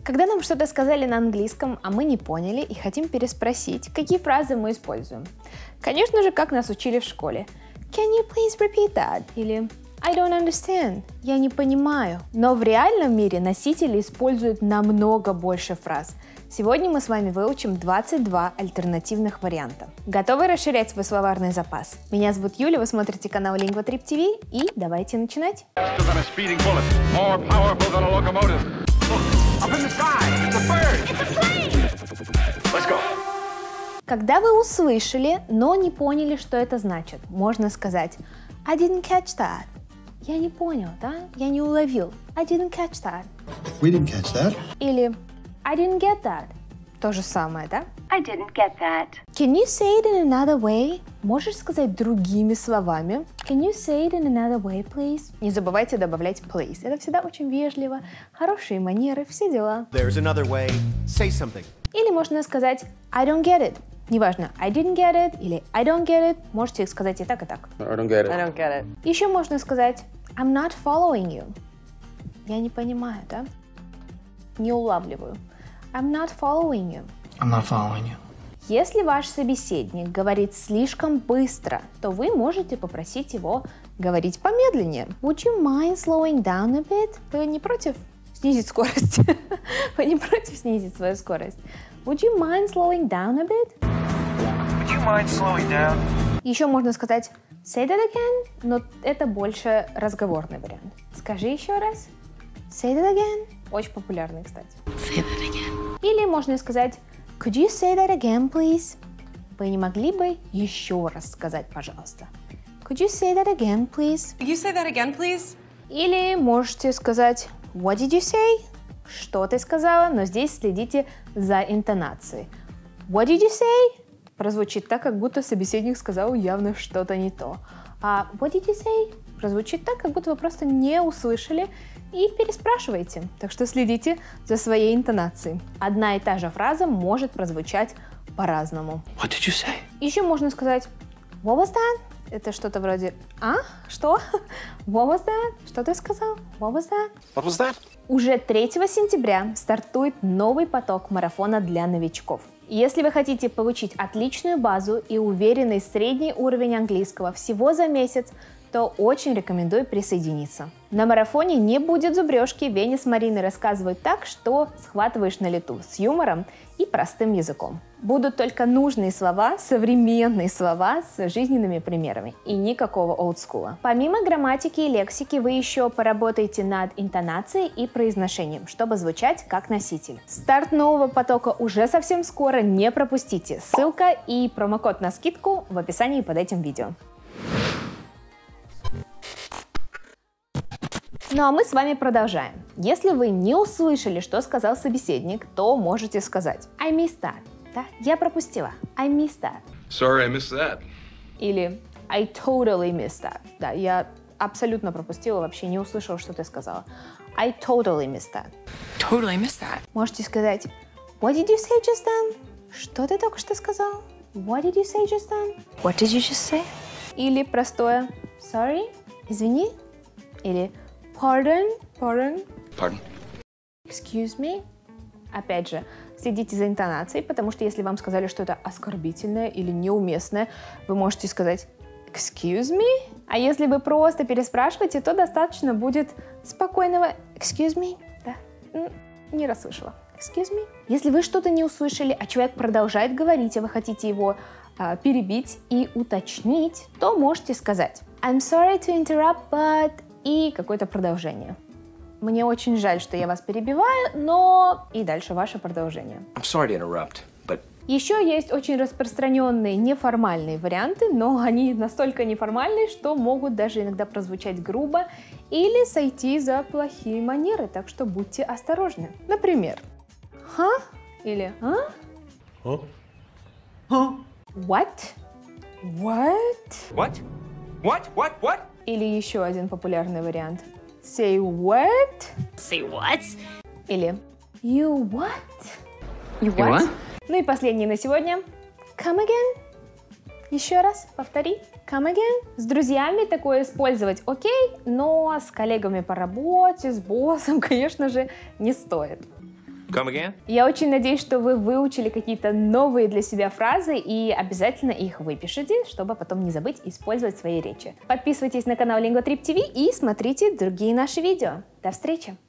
Когда нам что-то сказали на английском, а мы не поняли и хотим переспросить, какие фразы мы используем? Конечно же, как нас учили в школе. Can you please repeat that? Или I don't understand. Я не понимаю. Но в реальном мире носители используют намного больше фраз. Сегодня мы с вами выучим 22 альтернативных варианта. Готовы расширять свой словарный запас? Меня зовут Юля, вы смотрите канал LingvaTrip TV, и давайте начинать. Когда вы услышали, но не поняли, что это значит, можно сказать I didn't catch that. Я не понял, да? Я не уловил. I didn't catch that. We didn't catch that. Или I didn't get that. То же самое, да? I didn't get that. Can you say it in another way? Можешь сказать другими словами? Can you say it in another way, please? Не забывайте добавлять please. Это всегда очень вежливо, хорошие манеры, все дела. There's another way. Say something. Или можно сказать I don't get it. Неважно, I didn't get it или I don't get it. Можете сказать и так, и так. I don't get it. I don't get it. Еще можно сказать I'm not following you. Я не понимаю, да? Не улавливаю. I'm not following you. I'm not following you. Если ваш собеседник говорит слишком быстро, то вы можете попросить его говорить помедленнее. Would you mind slowing down a bit? Вы не против снизить скорость? Вы не против снизить свою скорость? Would you mind slowing down a bit? Would you mind slowing down? Еще можно сказать say that again, но это больше разговорный вариант. Скажи еще раз. Say that again. Очень популярный, кстати. Say that again. Или можно сказать Could you say that again, please? Вы не могли бы еще раз сказать, пожалуйста? Could you say that again, please? Could you say that again, please? Или можете сказать What did you say? Что ты сказала? Но здесь следите за интонацией. What did you say? Прозвучит так, как будто собеседник сказал явно что-то не то. А what did you say? Прозвучит так, как будто вы просто не услышали и переспрашиваете. Так что следите за своей интонацией. Одна и та же фраза может прозвучать по-разному. What did you say? Еще можно сказать What was that? Это что-то вроде «А? Что? What was that? Что ты сказал? What was that?» What was that? Уже 3 сентября стартует новый поток марафона для новичков. Если вы хотите получить отличную базу и уверенный средний уровень английского всего за месяц, то очень рекомендую присоединиться. На марафоне не будет зубрежки, Веня с Мариной рассказывают так, что схватываешь на лету, с юмором и простым языком. Будут только нужные слова, современные слова с жизненными примерами и никакого олдскула. Помимо грамматики и лексики, вы еще поработаете над интонацией и произношением, чтобы звучать как носитель. Старт нового потока уже совсем скоро, не пропустите. Ссылка и промокод на скидку в описании под этим видео. Ну а мы с вами продолжаем. Если вы не услышали, что сказал собеседник, то можете сказать I missed that. Да? Я пропустила. I missed that. Sorry, I missed that. Или I totally missed that. Да, я абсолютно пропустила, вообще не услышала, что ты сказала. I totally missed that. Totally missed that. Можете сказать What did you say just then? Что ты только что сказал? What did you say just then? What did you just say? Или простое Sorry, извини. Или Pardon. Pardon? Excuse me. Опять же, следите за интонацией, потому что если вам сказали что-то оскорбительное или неуместное, вы можете сказать Excuse me. А если вы просто переспрашиваете, то достаточно будет спокойного Excuse me. Да, не расслышала. Excuse me. Если вы что-то не услышали, а человек продолжает говорить, а вы хотите его перебить и уточнить, то можете сказать I'm sorry to interrupt, but... и какое-то продолжение. Мне очень жаль, что я вас перебиваю, но и дальше ваше продолжение. I'm sorry to interrupt, but... Еще есть очень распространенные неформальные варианты, но они настолько неформальные, что могут даже иногда прозвучать грубо или сойти за плохие манеры, так что будьте осторожны. Например, «Ха?» или «А?» Huh? Huh? «What?» «What?» What? What? Или еще один популярный вариант. Say what? Say what? Или you what? You what? Ну и последний на сегодня. Come again? Еще раз, повтори. Come again? С друзьями такое использовать окей, но с коллегами по работе, с боссом, конечно же, не стоит. Come again? Я очень надеюсь, что вы выучили какие-то новые для себя фразы и обязательно их выпишите, чтобы потом не забыть использовать в своей речи. Подписывайтесь на канал Lingotrip TV и смотрите другие наши видео. До встречи!